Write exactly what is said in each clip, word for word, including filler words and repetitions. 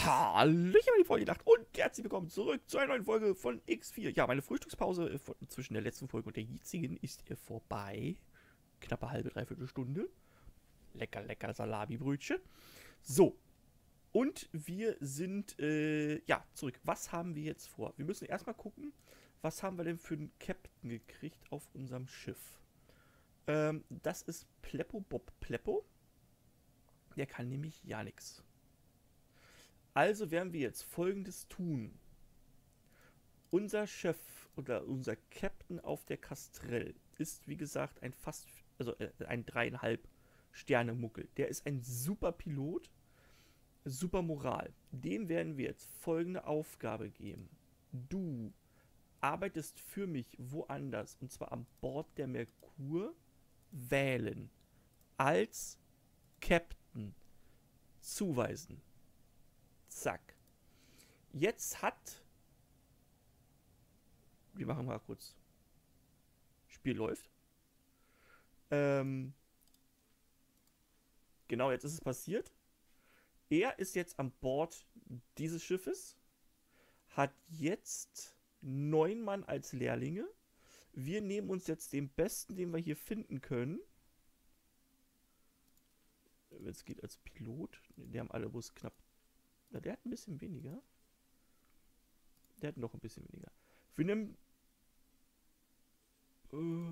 Hallo, ich habe die Folge gedacht und herzlich willkommen zurück zu einer neuen Folge von X vier. Ja, meine Frühstückspause von, zwischen der letzten Folge und der jetzigen ist hier vorbei. Knappe halbe, dreiviertel Stunde. Lecker, lecker Salami-Brötchen. So, und wir sind, äh, ja, zurück. Was haben wir jetzt vor? Wir müssen erstmal gucken, was haben wir denn für einen Captain gekriegt auf unserem Schiff. Ähm, das ist Pleppo Bob Pleppo. Der kann nämlich ja nichts. Also werden wir jetzt Folgendes tun. Unser Chef oder unser Captain auf der Kastrell ist, wie gesagt, ein fast, also äh, ein dreieinhalb Sterne Muckel. Der ist ein super Pilot, super Moral. Dem werden wir jetzt folgende Aufgabe geben. Du arbeitest für mich woanders, und zwar an Bord der Merkur, wählen. Als Captain zuweisen. Zack. Jetzt hat... Wir machen mal kurz. Spiel läuft. Ähm, genau, jetzt ist es passiert. Er ist jetzt an Bord dieses Schiffes. Hat jetzt neun Mann als Lehrlinge. Wir nehmen uns jetzt den besten, den wir hier finden können. Wenn es geht als Pilot. Die haben alle bloß knapp... Na, der hat ein bisschen weniger. Der hat noch ein bisschen weniger. Wir nehmen... Äh,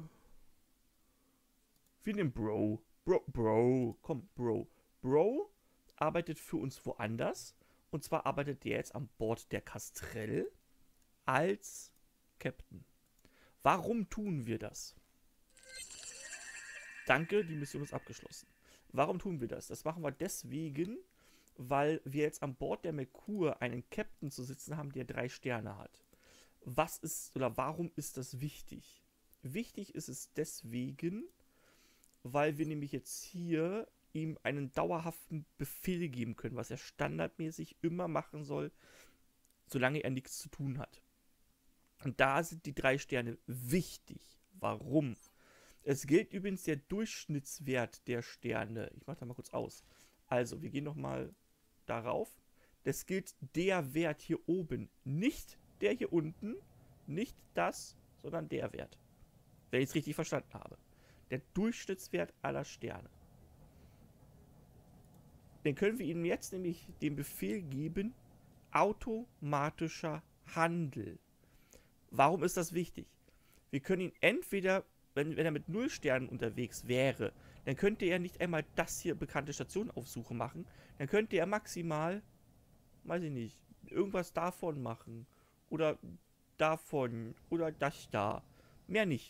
wir nehmen Bro. Bro, Bro. Komm, Bro. Bro arbeitet für uns woanders. Und zwar arbeitet der jetzt an Bord der Kastrell als Captain. Warum tun wir das? Danke, die Mission ist abgeschlossen. Warum tun wir das? Das machen wir deswegen, weil wir jetzt an Bord der Merkur einen Captain zu sitzen haben, der drei Sterne hat. Was ist, oder warum ist das wichtig? Wichtig ist es deswegen, weil wir nämlich jetzt hier ihm einen dauerhaften Befehl geben können, was er standardmäßig immer machen soll, solange er nichts zu tun hat. Und da sind die drei Sterne wichtig. Warum? Es gilt übrigens der Durchschnittswert der Sterne. Ich mache da mal kurz aus. Also, wir gehen nochmal darauf. Das gilt der Wert hier oben. Nicht der hier unten. Nicht das, sondern der Wert. Wenn ich es richtig verstanden habe. Der Durchschnittswert aller Sterne. Dann können wir ihnen jetzt nämlich den Befehl geben, automatischer Handel. Warum ist das wichtig? Wir können ihn entweder, wenn, wenn er mit null Sternen unterwegs wäre, dann könnte er nicht einmal das hier bekannte Stationaufsuche machen. Dann könnte er maximal, weiß ich nicht, irgendwas davon machen. Oder davon. Oder das da. Mehr nicht.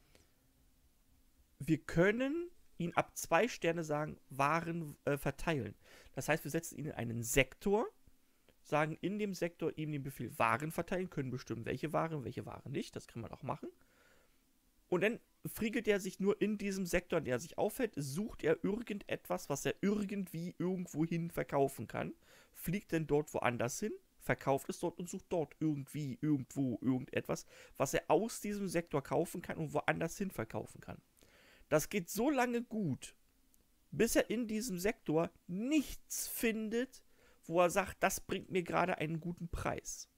Wir können ihn ab zwei Sterne sagen, Waren äh, verteilen. Das heißt, wir setzen ihn in einen Sektor, sagen in dem Sektor ihm den Befehl Waren verteilen, können bestimmen, welche Waren, welche Waren nicht. Das kann man auch machen. Und dann friegelt er sich nur in diesem Sektor, in der er sich aufhält, sucht er irgendetwas, was er irgendwie irgendwohin verkaufen kann, fliegt dann dort woanders hin, verkauft es dort und sucht dort irgendwie, irgendwo, irgendetwas, was er aus diesem Sektor kaufen kann und woanders hin verkaufen kann. Das geht so lange gut, bis er in diesem Sektor nichts findet, wo er sagt, das bringt mir gerade einen guten Preis.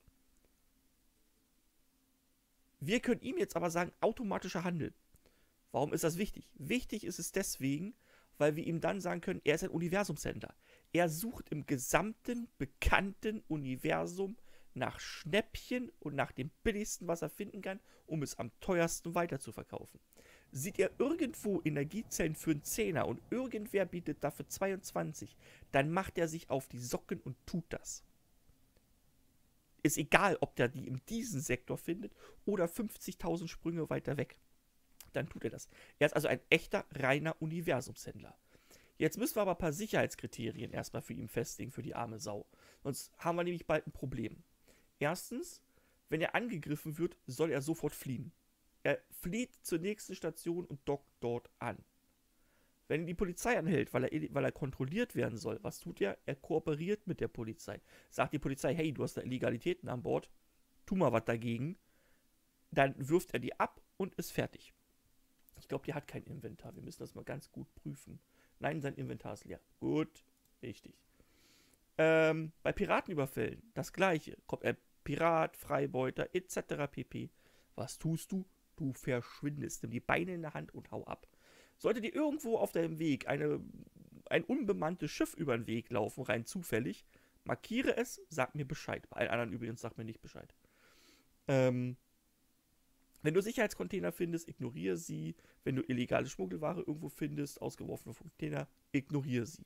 Wir können ihm jetzt aber sagen, automatischer Handel. Warum ist das wichtig? Wichtig ist es deswegen, weil wir ihm dann sagen können, er ist ein Universumshändler. Er sucht im gesamten bekannten Universum nach Schnäppchen und nach dem billigsten, was er finden kann, um es am teuersten weiterzuverkaufen. Sieht er irgendwo Energiezellen für einen Zehner und irgendwer bietet dafür zweiundzwanzig, dann macht er sich auf die Socken und tut das. Ist egal, ob der die in diesem Sektor findet oder fünfzigtausend Sprünge weiter weg. Dann tut er das. Er ist also ein echter, reiner Universumshändler. Jetzt müssen wir aber ein paar Sicherheitskriterien erstmal für ihn festlegen, für die arme Sau. Sonst haben wir nämlich bald ein Problem. Erstens, wenn er angegriffen wird, soll er sofort fliehen. Er flieht zur nächsten Station und dockt dort an. Wenn ihn die Polizei anhält, weil er, weil er kontrolliert werden soll, was tut er? Er kooperiert mit der Polizei. Sagt die Polizei, hey, du hast da Illegalitäten an Bord, tu mal was dagegen. Dann wirft er die ab und ist fertig. Ich glaube, der hat kein Inventar. Wir müssen das mal ganz gut prüfen. Nein, sein Inventar ist leer. Gut, richtig. Ähm, bei Piratenüberfällen das gleiche. Kommt ein Pirat, Freibeuter et cetera pp. Was tust du? Du verschwindest. Nimm die Beine in der Hand und hau ab. Sollte dir irgendwo auf deinem Weg eine, ein unbemanntes Schiff über den Weg laufen, rein zufällig, markiere es, sag mir Bescheid. Bei allen anderen übrigens sag mir nicht Bescheid. Ähm, wenn du Sicherheitscontainer findest, ignoriere sie. Wenn du illegale Schmuggelware irgendwo findest, ausgeworfene Container, ignoriere sie.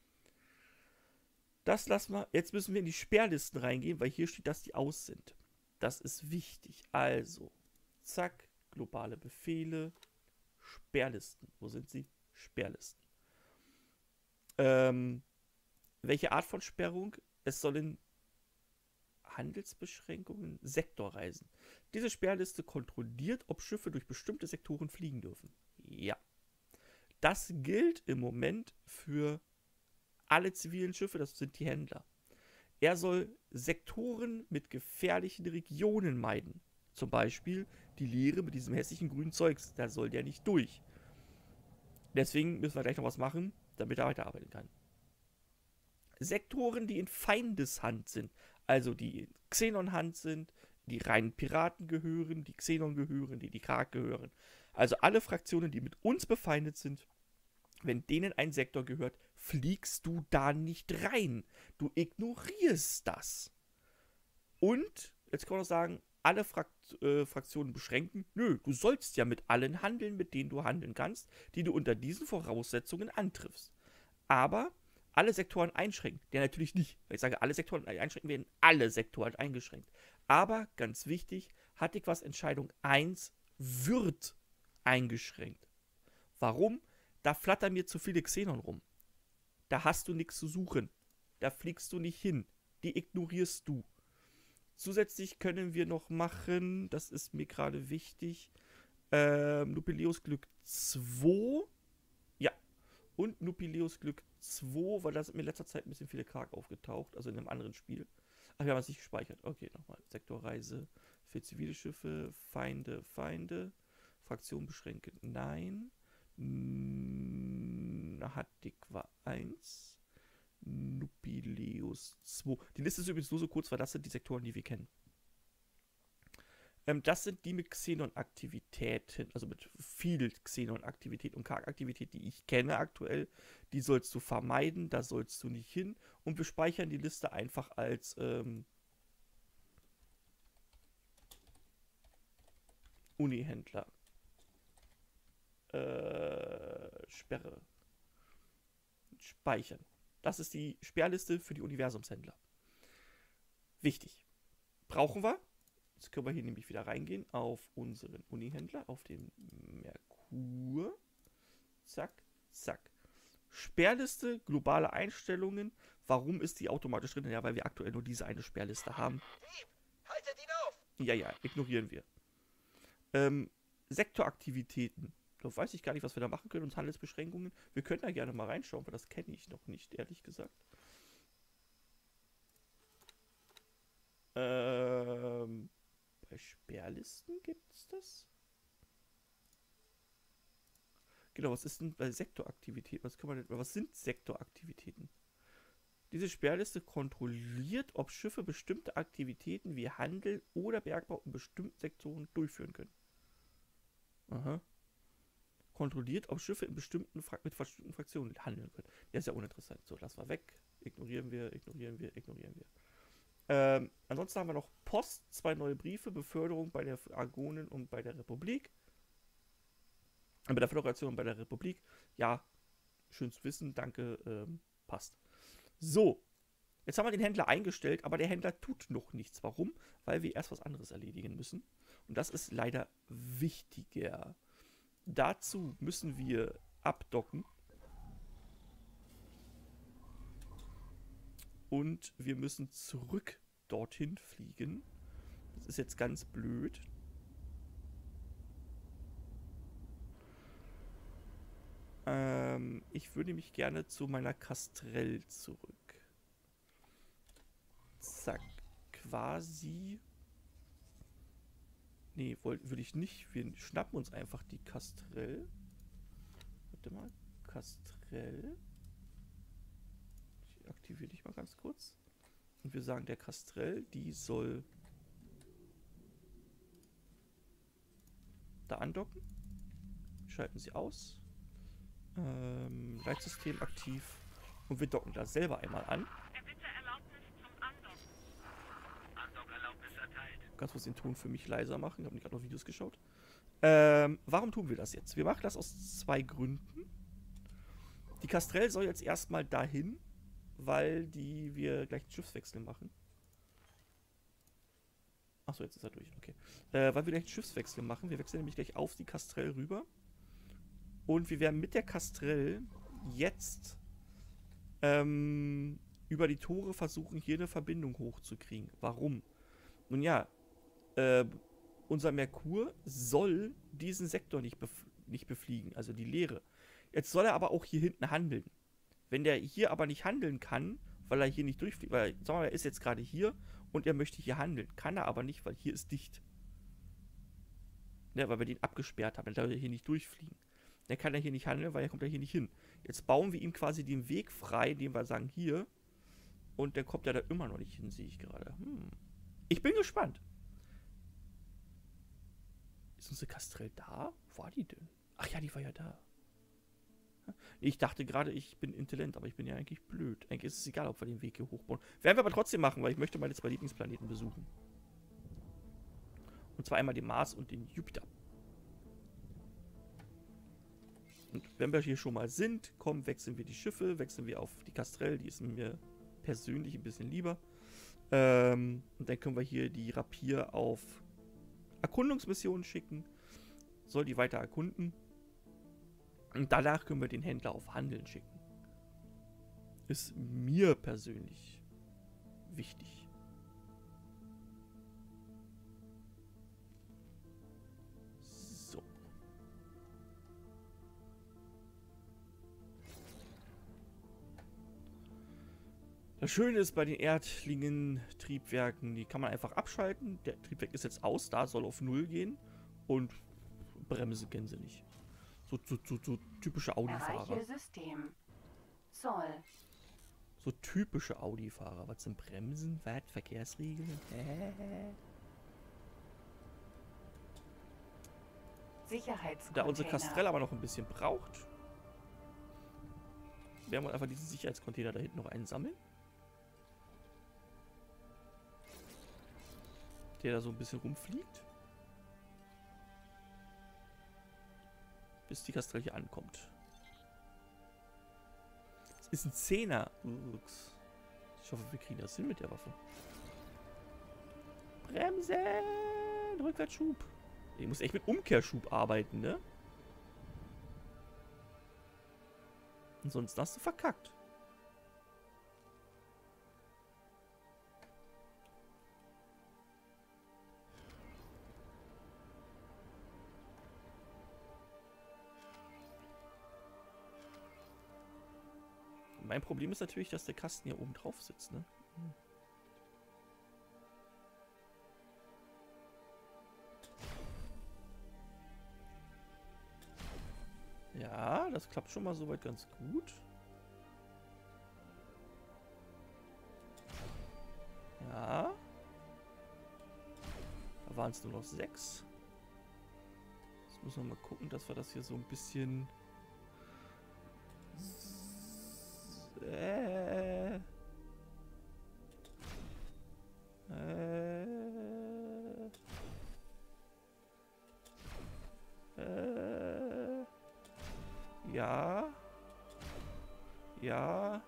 Das lassen wir. Jetzt müssen wir in die Sperrlisten reingehen, weil hier steht, dass die aus sind. Das ist wichtig. Also, zack, globale Befehle, Sperrlisten. Wo sind sie? Sperrlisten. Ähm, welche Art von Sperrung? Es sollen Handelsbeschränkungen, Sektorreisen. Diese Sperrliste kontrolliert, ob Schiffe durch bestimmte Sektoren fliegen dürfen. Ja. Das gilt im Moment für alle zivilen Schiffe, das sind die Händler. Er soll Sektoren mit gefährlichen Regionen meiden. Zum Beispiel die Leere mit diesem hässlichen grünen Zeugs. Da soll der nicht durch. Deswegen müssen wir gleich noch was machen, damit er weiterarbeiten kann. Sektoren, die in Feindeshand sind, also die in Xenon-Hand sind, die reinen Piraten gehören, die Xenon gehören, die die Karg gehören. Also alle Fraktionen, die mit uns befeindet sind, wenn denen ein Sektor gehört, fliegst du da nicht rein. Du ignorierst das. Und, jetzt kann man noch sagen, alle Frakt äh, Fraktionen beschränken. Nö, du sollst ja mit allen handeln, mit denen du handeln kannst, die du unter diesen Voraussetzungen antriffst. Aber alle Sektoren einschränken. Der natürlich nicht. Wenn ich sage, alle Sektoren einschränken, werden alle Sektoren eingeschränkt. Aber, ganz wichtig, Hattigwas Entscheidung eins wird eingeschränkt. Warum? Da flattern mir zu viele Xenon rum. Da hast du nichts zu suchen. Da fliegst du nicht hin. Die ignorierst du. Zusätzlich können wir noch machen, das ist mir gerade wichtig, ähm, Nupileus Glück zwei. Ja. Und Nupileus Glück zwei, weil da sind mir in letzter Zeit ein bisschen viele Karg aufgetaucht, also in einem anderen Spiel. Ach, wir haben es nicht gespeichert. Okay, nochmal. Sektorreise für zivile Schiffe, Feinde, Feinde. Fraktion beschränken, nein. Hattigwa eins. Nupileus zwei. Die Liste ist übrigens nur so kurz, weil das sind die Sektoren, die wir kennen. Ähm, das sind die mit Xenon-Aktivitäten, also mit viel Xenon-Aktivität und Karg-Aktivität, die ich kenne aktuell. Die sollst du vermeiden, da sollst du nicht hin. Und wir speichern die Liste einfach als ähm, Uni-Händler. Äh, Sperre. Speichern. Das ist die Sperrliste für die Universumshändler. Wichtig. Brauchen wir. Jetzt können wir hier nämlich wieder reingehen auf unseren Uni-Händler, auf den Merkur. Zack, zack. Sperrliste, globale Einstellungen. Warum ist die automatisch drin? Ja, weil wir aktuell nur diese eine Sperrliste haben. Haltet ihn auf! Ja, ja, ignorieren wir. Ähm, Sektoraktivitäten. Da weiß ich gar nicht, was wir da machen können. Und Handelsbeschränkungen. Wir können da gerne mal reinschauen, weil das kenne ich noch nicht, ehrlich gesagt. Ähm, bei Sperrlisten gibt es das? Genau, was ist denn bei Sektoraktivitäten? Was, kann man denn, was sind Sektoraktivitäten? Diese Sperrliste kontrolliert, ob Schiffe bestimmte Aktivitäten wie Handel oder Bergbau in bestimmten Sektoren durchführen können. Aha. Kontrolliert, ob Schiffe in bestimmten Fra mit bestimmten Fraktionen handeln können. Der ist ja uninteressant. So, lassen wir weg. Ignorieren wir, ignorieren wir, ignorieren wir. Ähm, ansonsten haben wir noch Post, zwei neue Briefe, Beförderung bei der Argonen und bei der Republik. Bei der Föderation und bei der Republik. Ja, schön zu wissen, danke, ähm, passt. So, jetzt haben wir den Händler eingestellt, aber der Händler tut noch nichts. Warum? Weil wir erst was anderes erledigen müssen. Und das ist leider wichtiger. Dazu müssen wir abdocken. Und wir müssen zurück dorthin fliegen. Das ist jetzt ganz blöd. Ähm, ich würde mich gerne zu meiner Kastrell zurück. Zack. Quasi. Nee, würde ich nicht. Wir schnappen uns einfach die Kastrell. Warte mal. Kastrell. aktiviere dich mal ganz kurz. Und wir sagen, der Kastrell, die soll da andocken. Schalten sie aus. Ähm, Leitsystem aktiv. Und wir docken da selber einmal an. Erbitte Erlaubnis zum Andocken. Andockerlaubnis erteilt. Ganz kurz den Ton für mich leiser machen. Ich habe gerade noch Videos geschaut. Ähm, warum tun wir das jetzt? Wir machen das aus zwei Gründen. Die Kastrell soll jetzt erstmal dahin, weil die wir gleich einen Schiffswechsel machen. Achso, jetzt ist er durch. Okay. Äh, weil wir gleich einen Schiffswechsel machen. Wir wechseln nämlich gleich auf die Kastrell rüber. Und wir werden mit der Kastrell jetzt ähm, über die Tore versuchen, hier eine Verbindung hochzukriegen. Warum? Nun ja, äh, unser Merkur soll diesen Sektor nicht, bef nicht befliegen, also die Leere. Jetzt soll er aber auch hier hinten handeln. Wenn der hier aber nicht handeln kann, weil er hier nicht durchfliegt, weil, sagen wir mal, er ist jetzt gerade hier und er möchte hier handeln. Kann er aber nicht, weil hier ist dicht. Ne, weil wir den abgesperrt haben, dann darf er hier nicht durchfliegen. Dann kann er hier nicht handeln, weil er kommt er hier nicht hin. Jetzt bauen wir ihm quasi den Weg frei, indem wir sagen, hier. Und dann kommt er da immer noch nicht hin, sehe ich gerade. Hm. Ich bin gespannt. Ist unsere Kastrell da? Wo war die denn? Ach ja, die war ja da. Ich dachte gerade, ich bin intelligent, aber ich bin ja eigentlich blöd. Eigentlich ist es egal, ob wir den Weg hier hochbauen. Werden wir aber trotzdem machen, weil ich möchte meine zwei Lieblingsplaneten besuchen. Und zwar einmal den Mars und den Jupiter. Und wenn wir hier schon mal sind, komm, wechseln wir die Schiffe, wechseln wir auf die Kastrell, die ist mir persönlich ein bisschen lieber. Ähm, und dann können wir hier die Rapier auf Erkundungsmissionen schicken. Soll die weiter erkunden. Und danach können wir den Händler auf Handeln schicken. Ist mir persönlich wichtig. So. Das Schöne ist bei den Erdlingen-Triebwerken, die kann man einfach abschalten. Der Triebwerk ist jetzt aus, da soll auf Null gehen. Und Bremse kennen sie nicht. So, so, so, so typische Audi-Fahrer. Erreiche System. Zoll. So typische Audi-Fahrer. Was sind Bremsen? Was? Verkehrsregeln? Hä? Sicherheitscontainer. Da unsere Kastrell aber noch ein bisschen braucht, werden wir einfach diesen Sicherheitscontainer da hinten noch einsammeln. Der da so ein bisschen rumfliegt. Bis die Kastrell hier ankommt. Das ist ein Zehner. Ups. Ich hoffe, wir kriegen das hin mit der Waffe. Bremsen! Rückwärtsschub. Ich muss echt mit Umkehrschub arbeiten, ne? Ansonsten hast du verkackt. Mein Problem ist natürlich, dass der Kasten hier oben drauf sitzt, ne? Hm. Ja, das klappt schon mal soweit ganz gut. Ja. Da waren es nur noch sechs. Jetzt müssen wir mal gucken, dass wir das hier so ein bisschen... Äh. Äh. Äh. Ja. Ja.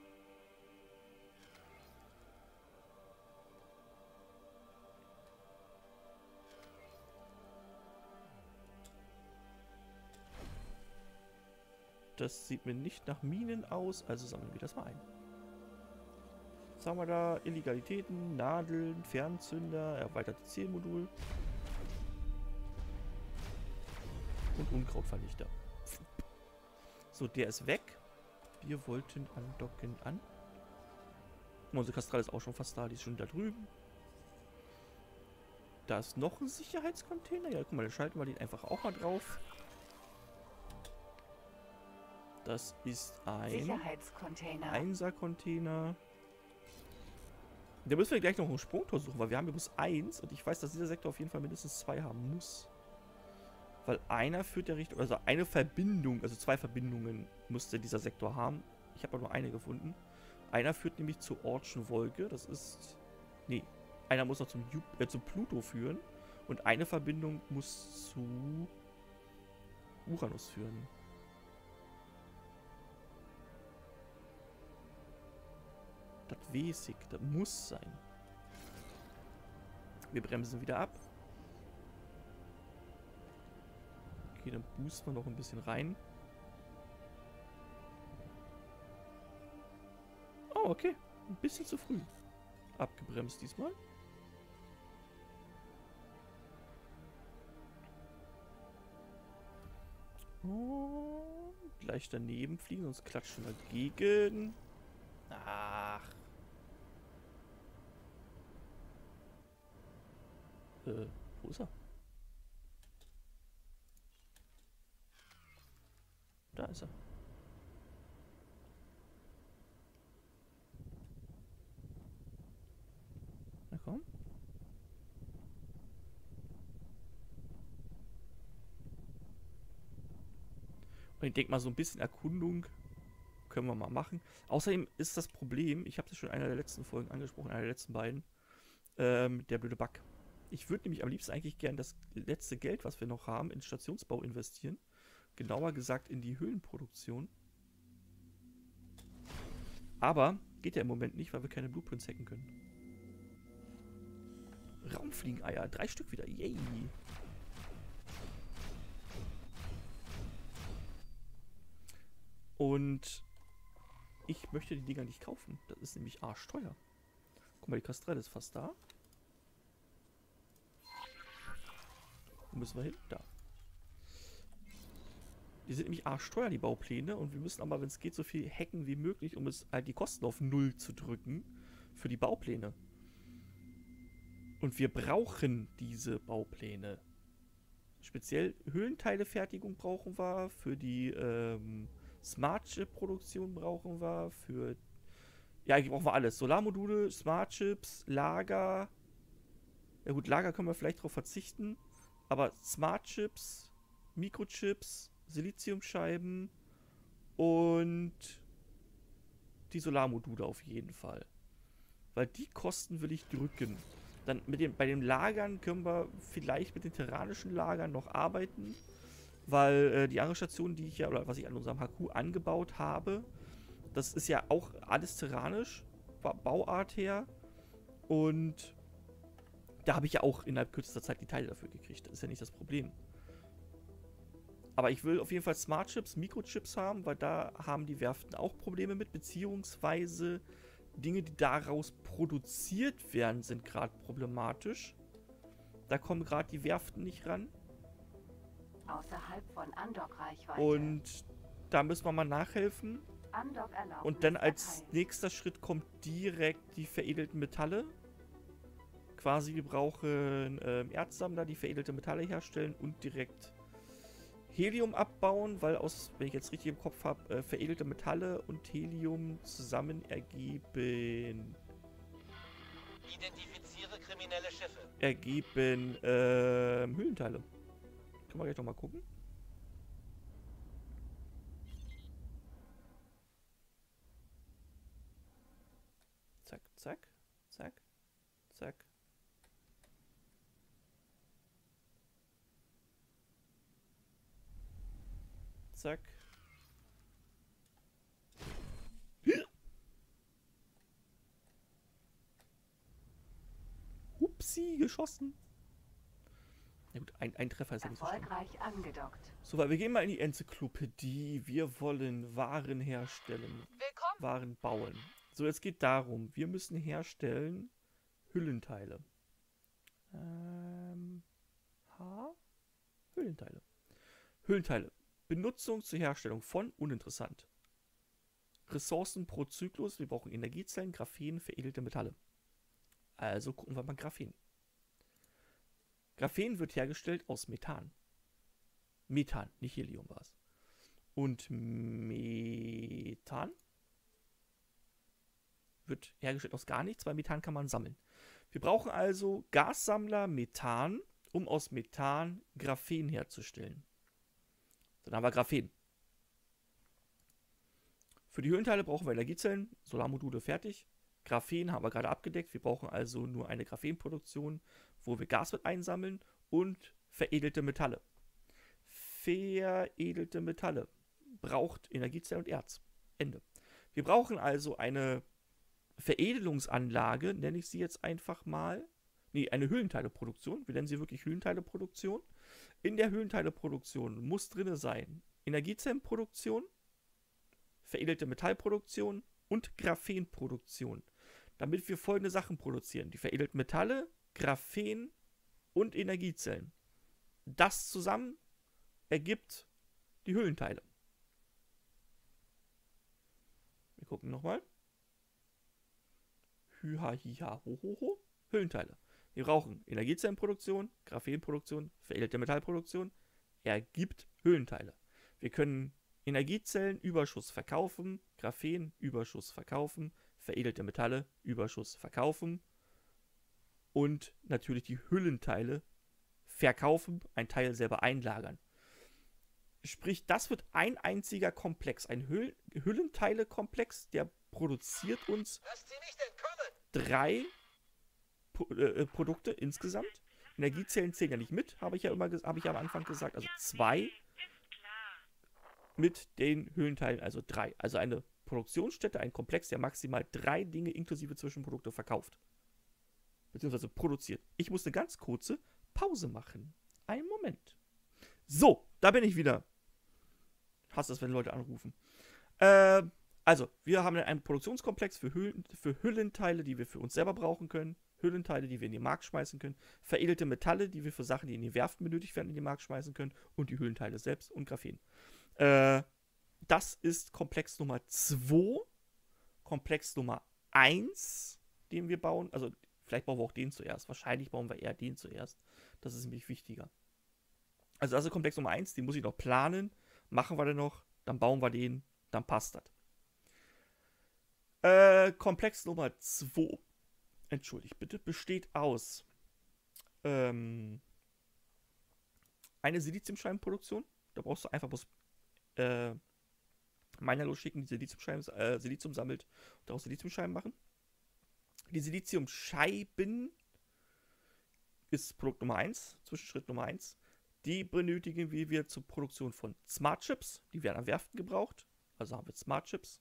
Das sieht mir nicht nach Minen aus, also sammeln wir das mal ein. Was haben wir da? Illegalitäten, Nadeln, Fernzünder, erweitertes Zielmodul. Und Unkrautvernichter. So, der ist weg. Wir wollten andocken an. Unsere Kastrell ist auch schon fast da, die ist schon da drüben. Da ist noch ein Sicherheitscontainer. Ja, guck mal, dann schalten wir den einfach auch mal drauf. Das ist ein Sicherheitscontainer. Einser-Container. Da müssen wir gleich noch ein Sprungtor suchen, weil wir haben bloß eins und ich weiß, dass dieser Sektor auf jeden Fall mindestens zwei haben muss. Weil einer führt ja Richtung, also eine Verbindung, also zwei Verbindungen musste dieser Sektor haben. Ich habe aber nur eine gefunden. Einer führt nämlich zur Ortschen Wolke, das ist, nee, einer muss noch zum, Ju äh, zum Pluto führen und eine Verbindung muss zu Uranus führen. Das weiß ich, das muss sein. Wir bremsen wieder ab. Okay, dann boosten wir noch ein bisschen rein. Oh, okay. Ein bisschen zu früh. Abgebremst diesmal. Oh, gleich daneben fliegen, sonst klatschen wir gegen. Ach. Äh, wo ist er? Da ist er. Na komm. Und ich denke mal, so ein bisschen Erkundung können wir mal machen. Außerdem ist das Problem, ich habe das schon in einer der letzten Folgen angesprochen, einer der letzten beiden, ähm, der blöde Bug. Ich würde nämlich am liebsten eigentlich gern das letzte Geld, was wir noch haben, in Stationsbau investieren. Genauer gesagt in die Höhlenproduktion. Aber geht ja im Moment nicht, weil wir keine Blueprints hacken können. Raumfliegeneier, drei Stück wieder, yay! Und ich möchte die Dinger nicht kaufen. Das ist nämlich arschteuer. Guck mal, die Kastrelle ist fast da. Wo müssen wir hin? Da. Die sind nämlich arschteuer, die Baupläne. Und wir müssen aber, wenn es geht, so viel hacken wie möglich, um es halt die Kosten auf Null zu drücken für die Baupläne. Und wir brauchen diese Baupläne. Speziell Höhlenteilefertigung brauchen wir. Für die ähm, Smart Chip Produktion brauchen wir. Für... Ja, eigentlich brauchen wir alles. Solarmodule, Smart Chips, Lager. Ja gut, Lager können wir vielleicht darauf verzichten. Aber Smart Chips, Mikrochips, Siliziumscheiben und die Solarmodule auf jeden Fall. Weil die Kosten will ich drücken. Dann mit dem, bei den Lagern können wir vielleicht mit den terranischen Lagern noch arbeiten. Weil äh, die andere Station, die ich ja, oder was ich an unserem H Q angebaut habe, das ist ja auch alles terranisch, Bauart her. Und da habe ich ja auch innerhalb kürzester Zeit die Teile dafür gekriegt. Das ist ja nicht das Problem. Aber ich will auf jeden Fall Smart Chips, Mikrochips haben, weil da haben die Werften auch Probleme mit, beziehungsweise Dinge, die daraus produziert werden, sind gerade problematisch. Da kommen gerade die Werften nicht ran. Außerhalb von Andock-Reichweite. Und da müssen wir mal nachhelfen. Und dann als nächster Schritt kommt direkt die veredelten Metalle. Quasi, wir brauchen ähm, Erzsammler, die veredelte Metalle herstellen und direkt Helium abbauen, weil aus, wenn ich jetzt richtig im Kopf habe, äh, veredelte Metalle und Helium zusammen ergeben... Identifiziere kriminelle Schiffe. Ergeben äh, Höhlenteile. Können wir gleich noch mal gucken. Zack, zack, zack, zack. Zack. Hupsi, geschossen. Na gut, ein, ein Treffer ist ja nicht so schlimm. Erfolgreich angedockt. So, weil wir gehen mal in die Enzyklopädie. Wir wollen Waren herstellen. Willkommen. Waren bauen. So, jetzt geht darum, wir müssen herstellen Hüllenteile. Ähm, H? Hüllenteile. Hüllenteile. Benutzung zur Herstellung von, uninteressant. Ressourcen pro Zyklus. Wir brauchen Energiezellen, Graphen, veredelte Metalle. Also gucken wir mal Graphen. Graphen wird hergestellt aus Methan. Methan, nicht Helium war es. und Methan. Wird hergestellt aus gar nichts, weil Methan kann man sammeln. Wir brauchen also Gassammler Methan, um aus Methan Graphen herzustellen. Dann haben wir Graphen. Für die Höhlenteile brauchen wir Energiezellen, Solarmodule fertig. Graphen haben wir gerade abgedeckt. Wir brauchen also nur eine Graphenproduktion, wo wir Gas mit einsammeln und veredelte Metalle. Veredelte Metalle braucht Energiezellen und Erz. Ende. Wir brauchen also eine Veredelungsanlage, nenne ich sie jetzt einfach mal. Nee, eine Höhlenteileproduktion. Wir nennen sie wirklich Höhlenteileproduktion. In der Höhlenteileproduktion muss drin sein Energiezellenproduktion, veredelte Metallproduktion und Graphenproduktion. Damit wir folgende Sachen produzieren. Die veredelten Metalle, Graphen und Energiezellen. Das zusammen ergibt die Höhlenteile. Wir gucken nochmal. Hüha, hiha, ho, ho, ho. Höhlenteile. Wir brauchen Energiezellenproduktion, Graphenproduktion, veredelte Metallproduktion. Ergibt Höhlenteile. Wir können Energiezellenüberschuss verkaufen, Graphenüberschuss verkaufen, veredelte Metalle Überschuss verkaufen und natürlich die Hüllenteile verkaufen, ein Teil selber einlagern. Sprich, das wird ein einziger Komplex, ein Hüll Hüllenteile-Komplex, der produziert uns drei Pro äh, Produkte insgesamt. Energiezellen zählen ja nicht mit, habe ich ja immer habe ich ja am Anfang gesagt, also zwei mit den Höhlenteilen, also drei. Also eine Produktionsstätte, ein Komplex, der maximal drei Dinge inklusive Zwischenprodukte verkauft. Beziehungsweise produziert. Ich muss eine ganz kurze Pause machen. Einen Moment. So, da bin ich wieder. Ich hasse es, wenn Leute anrufen. Äh, also, wir haben einen Produktionskomplex für, Hüllen, für Hüllenteile, die wir für uns selber brauchen können. Hüllenteile, die wir in den Markt schmeißen können. Veredelte Metalle, die wir für Sachen, die in den Werften benötigt werden, in den Markt schmeißen können. Und die Hüllenteile selbst und Graphen. Äh, das ist Komplex Nummer zwei. Komplex Nummer eins, den wir bauen. Also, vielleicht bauen wir auch den zuerst. Wahrscheinlich bauen wir eher den zuerst. Das ist nämlich wichtiger. Also, das ist Komplex Nummer eins. Den muss ich noch planen. Machen wir den noch. Dann bauen wir den. Dann passt das. Äh, Komplex Nummer zwei. Entschuldigt bitte. Besteht aus ähm, eine Siliziumscheibenproduktion. Da brauchst du einfach bloß äh, Miner losschicken, die Siliziumscheiben, äh, Silizium sammelt und daraus Siliziumscheiben machen. Die Siliziumscheiben ist Produkt Nummer eins, Zwischenschritt Nummer eins. Die benötigen wir zur Produktion von Smart Chips. Die werden an Werften gebraucht. Also haben wir Smart Chips.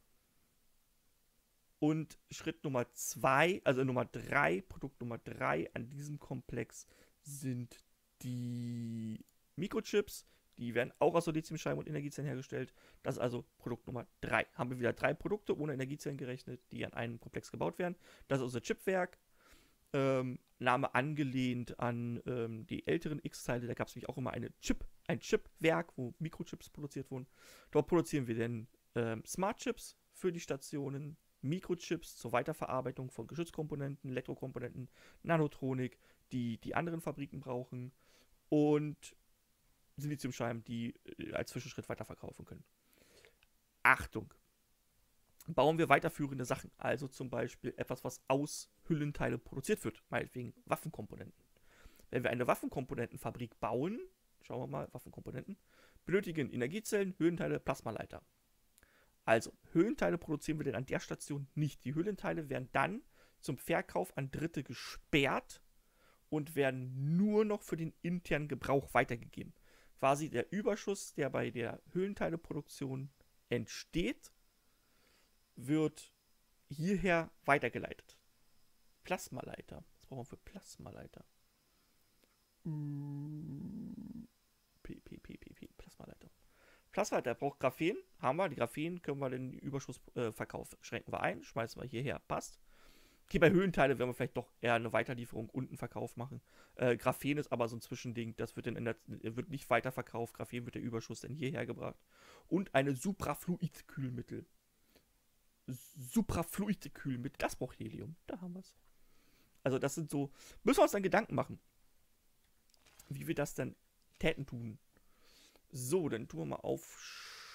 Und Schritt Nummer zwei, also Nummer drei, Produkt Nummer drei an diesem Komplex sind die Mikrochips. Die werden auch aus Siliziumscheiben und Energiezellen hergestellt. Das ist also Produkt Nummer drei. Haben wir wieder drei Produkte ohne Energiezellen gerechnet, die an einem Komplex gebaut werden. Das ist unser Chipwerk. Ähm, Name angelehnt an ähm, die älteren X-Teile. Da gab es nämlich auch immer eine Chip, ein Chipwerk, wo Mikrochips produziert wurden. Dort produzieren wir dann ähm, Smart Chips für die Stationen, Mikrochips zur Weiterverarbeitung von Geschützkomponenten, Elektrokomponenten, Nanotronik, die die anderen Fabriken brauchen und Siliziumscheiben, die äh, als Zwischenschritt weiterverkaufen können. Achtung! Bauen wir weiterführende Sachen, also zum Beispiel etwas, was aus Hüllenteile produziert wird, meinetwegen Waffenkomponenten. Wenn wir eine Waffenkomponentenfabrik bauen, schauen wir mal, Waffenkomponenten, benötigen Energiezellen, Hüllenteile, Plasmaleiter. Also, Hüllenteile produzieren wir denn an der Station nicht. Die Hüllenteile werden dann zum Verkauf an Dritte gesperrt und werden nur noch für den internen Gebrauch weitergegeben. Quasi der Überschuss, der bei der Hüllenteileproduktion entsteht, wird hierher weitergeleitet. Plasmaleiter. Was brauchen wir für Plasmaleiter? P, P, P, P, P, Plasmaleiter. Plasmaleiter braucht Graphen. Haben wir. Die Graphen können wir den Überschuss äh, verkaufen. Schränken wir ein, schmeißen wir hierher. Passt. Okay, bei Höhenteile werden wir vielleicht doch eher eine Weiterlieferung und einen Verkauf machen. Äh, Graphen ist aber so ein Zwischending. Das wird, in der, wird nicht weiterverkauft. Graphen wird der Überschuss dann hierher gebracht. Und eine Suprafluid-Kühlmittel. Suprafluid-Kühlmittel. Das braucht Helium. Da haben wir es. Also das sind so... Müssen wir uns dann Gedanken machen, wie wir das dann täten tun. So, dann tun wir mal auf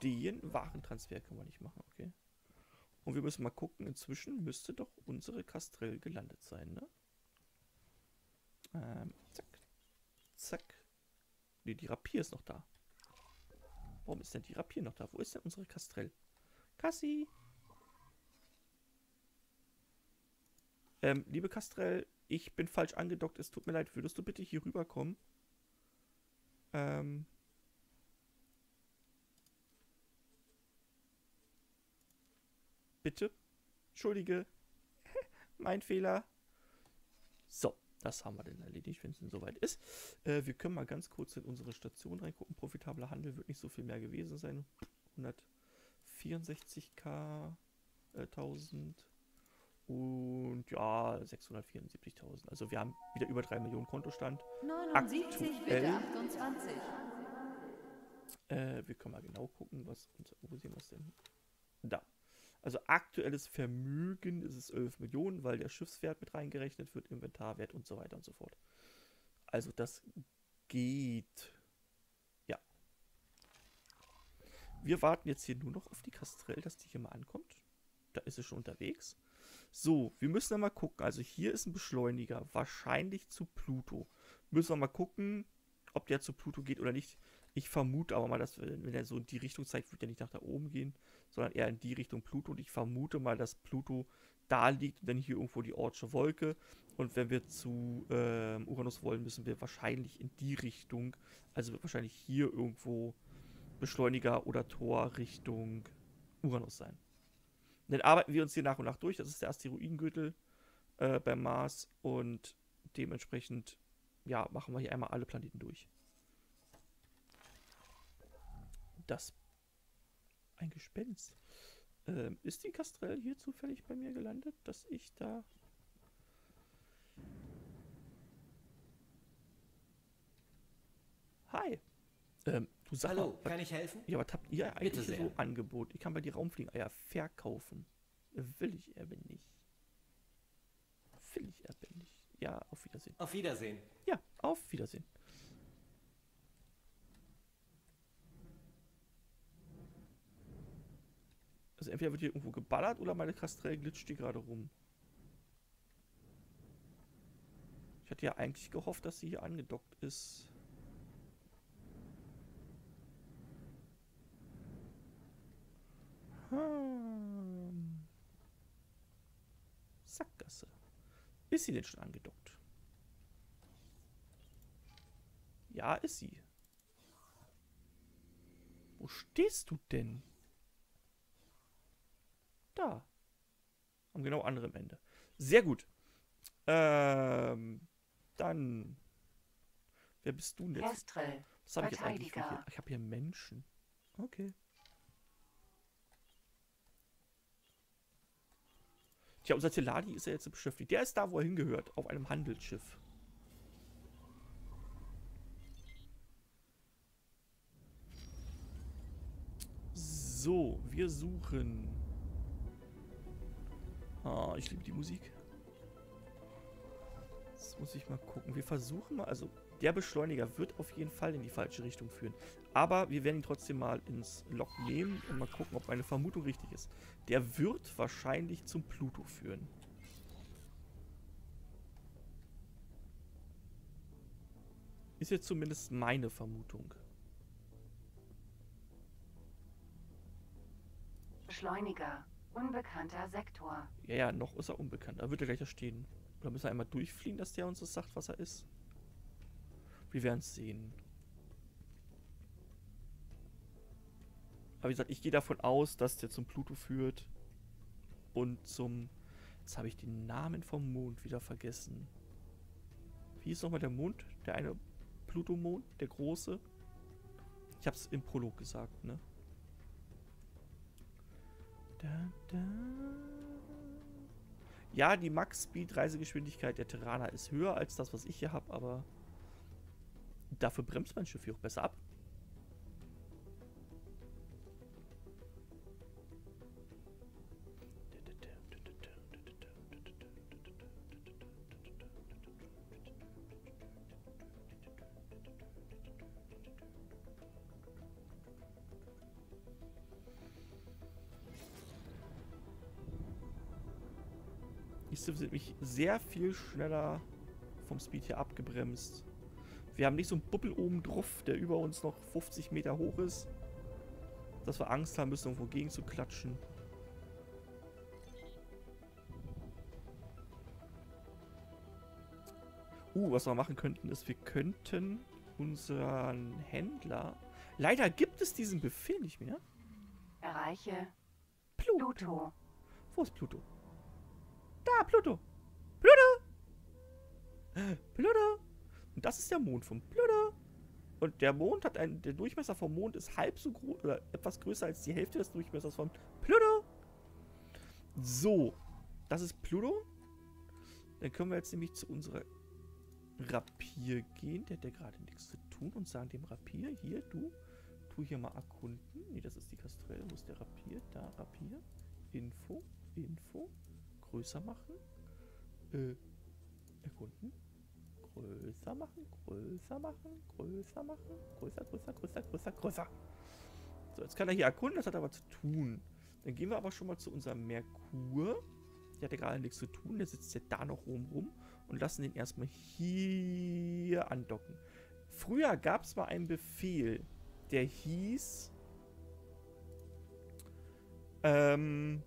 Den Warentransfer können wir nicht machen, okay. Und wir müssen mal gucken, inzwischen müsste doch unsere Kastrell gelandet sein, ne? Ähm, zack. Zack. Ne, die Rapier ist noch da. Warum ist denn die Rapier noch da? Wo ist denn unsere Kastrell? Kassi! Ähm, liebe Kastrell, ich bin falsch angedockt. Es tut mir leid. Würdest du bitte hier rüberkommen? Ähm... Bitte? Entschuldige. Mein Fehler. So, das haben wir denn erledigt, wenn es denn soweit ist. Äh, wir können mal ganz kurz in unsere Station reingucken. Profitabler Handel wird nicht so viel mehr gewesen sein. hundertvierundsechzigtausend äh, tausend und ja, sechshundertvierundsiebzigtausend. Also wir haben wieder über drei Millionen Kontostand. neunundsiebzig, bitte achtundzwanzig. Äh, wir können mal genau gucken, was unser, wo sehen wir es denn? Da. Also aktuelles Vermögen ist es elf Millionen, weil der Schiffswert mit reingerechnet wird, Inventarwert und so weiter und so fort. Also das geht. Ja. Wir warten jetzt hier nur noch auf die Kastrell, dass die hier mal ankommt. Da ist sie schon unterwegs. So, wir müssen dann mal gucken. Also hier ist ein Beschleuniger, wahrscheinlich zu Pluto. Müssen wir mal gucken, ob der zu Pluto geht oder nicht. Ich vermute aber mal, dass wenn er so in die Richtung zeigt, wird er nicht nach da oben gehen, sondern eher in die Richtung Pluto. Und ich vermute mal, dass Pluto da liegt und dann hier irgendwo die Oortsche Wolke. Und wenn wir zu ähm, Uranus wollen, müssen wir wahrscheinlich in die Richtung, also wird wahrscheinlich hier irgendwo Beschleuniger oder Tor Richtung Uranus sein. Und dann arbeiten wir uns hier nach und nach durch. Das ist der Asteroidengürtel äh, beim Mars. Und dementsprechend, ja, machen wir hier einmal alle Planeten durch. Das ein Gespenst. Ähm, ist die Kastrell hier zufällig bei mir gelandet, dass ich da... Hi. Ähm, du sag Hallo, mal, kann ich helfen? ja, was habt ihr eigentlich Bitte sehr. so Angebot? Ich kann bei die Raumfliegeneier verkaufen. Will ich aber nicht. Will ich aber nicht. Ja, auf Wiedersehen. Auf Wiedersehen. Ja, auf Wiedersehen. Also entweder wird hier irgendwo geballert oder meine Kastrell glitscht die gerade rum. Ich hatte ja eigentlich gehofft, dass sie hier angedockt ist. Hm. Sackgasse. Ist sie denn schon angedockt? Ja, ist sie. Wo stehst du denn? Da. Am genau anderen Ende. Sehr gut. Ähm, dann. Wer bist du denn jetzt? Kestrel, Was habe ich jetzt eigentlich für hier? Verteidiger. Ich habe hier Menschen. Okay. Tja, unser Teladi ist ja jetzt beschäftigt. Der ist da, wo er hingehört. Auf einem Handelsschiff. So, wir suchen. Ah, ich liebe die Musik. Jetzt muss ich mal gucken. Wir versuchen mal, also der Beschleuniger wird auf jeden Fall in die falsche Richtung führen. Aber wir werden ihn trotzdem mal ins Log nehmen und mal gucken, ob meine Vermutung richtig ist. Der wird wahrscheinlich zum Pluto führen. Ist jetzt zumindest meine Vermutung. Beschleuniger, unbekannter Sektor. Ja, ja, noch ist er unbekannt. Da wird er gleich da stehen. Oder müssen wir einmal durchfliegen, dass der uns das sagt, was er ist? Wir werden es sehen. Aber wie gesagt, ich gehe davon aus, dass der zum Pluto führt. Und zum... Jetzt habe ich den Namen vom Mond wieder vergessen. Wie ist nochmal der Mond? Der eine Pluto-Mond? Der große? Ich habe es im Prolog gesagt, ne? Da, da. Ja, die Max-Speed-Reisegeschwindigkeit der Terraner ist höher als das, was ich hier habe, aber dafür bremst mein Schiff hier auch besser ab. Schiffsschiffe sind nämlich sehr viel schneller vom Speed hier abgebremst. Wir haben nicht so einen Buppel oben drauf, der über uns noch fünfzig Meter hoch ist. Dass wir Angst haben müssen, irgendwo gegen zu klatschen. Uh, was wir machen könnten, ist, wir könnten unseren Händler... Leider gibt es diesen Befehl nicht mehr. Erreiche Pluto. Pluto. Wo ist Pluto? Da, Pluto. Pluto. Pluto. Und das ist der Mond von Pluto. Und der Mond hat einen... Der Durchmesser vom Mond ist halb so groß... Oder etwas größer als die Hälfte des Durchmessers von Pluto. So. Das ist Pluto. Dann können wir jetzt nämlich zu unserer Rapier gehen. Der hat ja gerade nichts zu tun. Und sagen dem Rapier, hier, du, tu hier mal erkunden. Nee, das ist die Kastrelle. Wo ist der Rapier? Da, Rapier. Info, Info. Größer machen. Äh, erkunden. Größer machen, größer machen, größer machen. Größer, größer, größer, größer, größer. So, jetzt kann er hier erkunden. Das hat aber zu tun. Dann gehen wir aber schon mal zu unserem Merkur. Der hat ja gerade nichts zu tun. Der sitzt ja da noch oben rum. Und lassen den erstmal hier andocken. Früher gab es mal einen Befehl, der hieß ähm,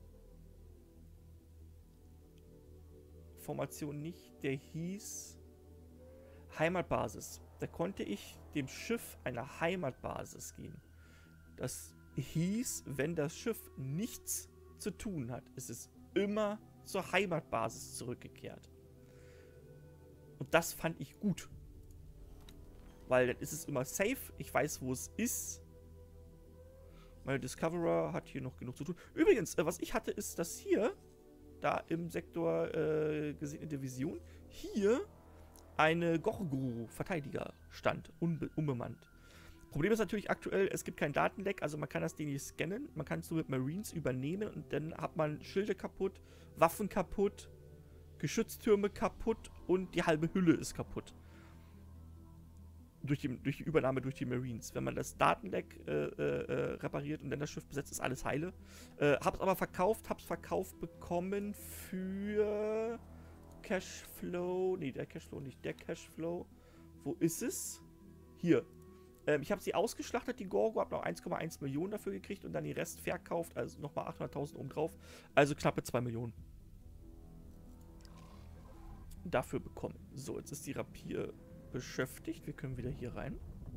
Formation nicht, der hieß Heimatbasis. Da konnte ich dem Schiff eine Heimatbasis geben. Das hieß, wenn das Schiff nichts zu tun hat, ist es immer zur Heimatbasis zurückgekehrt. Und das fand ich gut. Weil dann ist es immer safe. Ich weiß, wo es ist. Meine Discoverer hat hier noch genug zu tun. Übrigens, äh, was ich hatte, ist, dass hier, da im Sektor äh, gesegnete Vision, hier eine Gorgru-Verteidiger stand. Unbe unbemannt. Problem ist natürlich aktuell, es gibt kein Datenleck. Also man kann das Ding nicht scannen. Man kann es nur mit Marines übernehmen. Und dann hat man Schilde kaputt, Waffen kaputt, Geschütztürme kaputt und die halbe Hülle ist kaputt. Durch die, durch die Übernahme durch die Marines. Wenn man das Datenleck äh, äh, repariert und dann das Schiff besetzt, ist alles heile. Äh, hab's aber verkauft, hab's verkauft bekommen für Cashflow. Nee, der Cashflow nicht. Der Cashflow. Wo ist es? Hier. Ähm, ich habe sie ausgeschlachtet, die Gorgo, habe noch eins Komma eins Millionen dafür gekriegt und dann die Rest verkauft, also nochmal achthunderttausend oben drauf. Also knappe zwei Millionen. Dafür bekommen. So, jetzt ist die Rapier beschäftigt. Wir können wieder hier rein.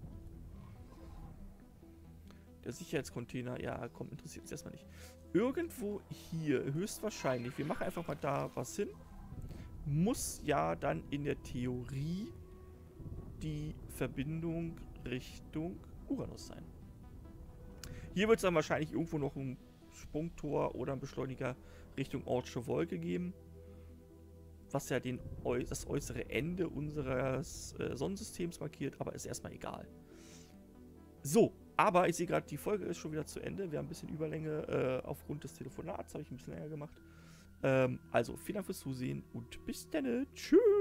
Der Sicherheitscontainer, ja, komm, interessiert uns erstmal nicht. Irgendwo hier, höchstwahrscheinlich, wir machen einfach mal da was hin, muss ja dann in der Theorie die Verbindung Richtung Uranus sein. Hier wird es dann wahrscheinlich irgendwo noch ein Sprungtor oder ein Beschleuniger Richtung Ortsche Wolke geben. Was ja den, das äußere Ende unseres äh, Sonnensystems markiert, aber ist erstmal egal. So, aber ich sehe gerade, die Folge ist schon wieder zu Ende. Wir haben ein bisschen Überlänge äh, aufgrund des Telefonats, habe ich ein bisschen länger gemacht. Ähm, also, vielen Dank fürs Zusehen und bis dann. Tschüss.